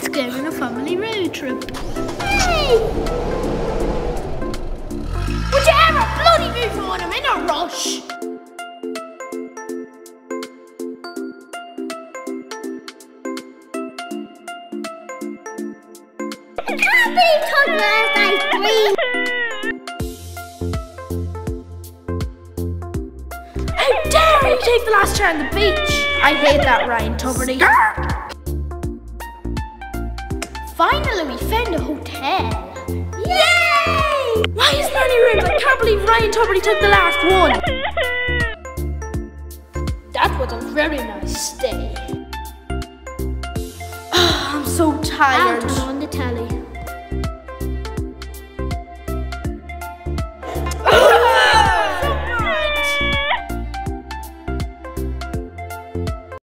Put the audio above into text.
going on a family road trip. Hey! Would you ever bloody move on? I'm in a rush. I can't believe Todd last night's green. How dare you take the last chair on the beach? I hate that, Ryan Tubrity. Finally, we found a hotel. Yay! Why is there any rooms? I can't believe Ryan Tubrity took the last one. That was a very nice stay. I'm so tired.